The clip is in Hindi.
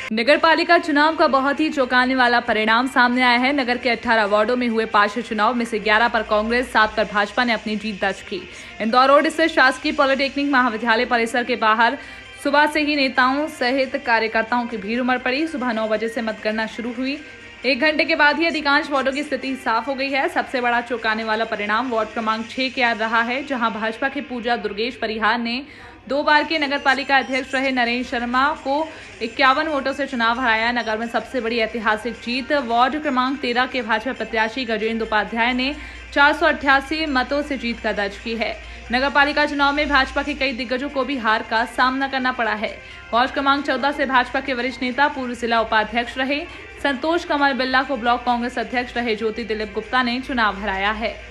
नगर पालिका चुनाव का बहुत ही चौंकाने वाला परिणाम सामने आया है। नगर के 18 वार्डों में हुए पार्षद चुनाव में से 11 पर कांग्रेस, 7 पर भाजपा ने अपनी जीत दर्ज की। इंदौर रोड स्थित शासकीय पॉलिटेक्निक महाविद्यालय परिसर के बाहर सुबह से ही नेताओं सहित कार्यकर्ताओं की भीड़ उमड़ पड़ी। सुबह 9 बजे से मतगणना शुरू हुई। 1 घंटे के बाद ही अधिकांश वार्डों की स्थिति साफ हो गई है। सबसे बड़ा चौंकाने वाला परिणाम वार्ड क्रमांक 6 के रहा है, जहां भाजपा के पूजा दुर्गेश परिहार ने 2 बार के नगर पालिका अध्यक्ष रहे नरेंद्र शर्मा को 51 वोटों से चुनाव हराया। नगर में सबसे बड़ी ऐतिहासिक जीत वार्ड क्रमांक 13 के भाजपा प्रत्याशी गजेंद्र उपाध्याय ने 488 मतों से जीत का दर्ज की है। नगर पालिका चुनाव में भाजपा के कई दिग्गजों को भी हार का सामना करना पड़ा है। वार्ड क्रमांक 14 से भाजपा के वरिष्ठ नेता, पूर्व जिला उपाध्यक्ष रहे संतोष कमल बिल्ला को ब्लॉक कांग्रेस अध्यक्ष रहे ज्योति दिलीप गुप्ता ने चुनाव हराया है।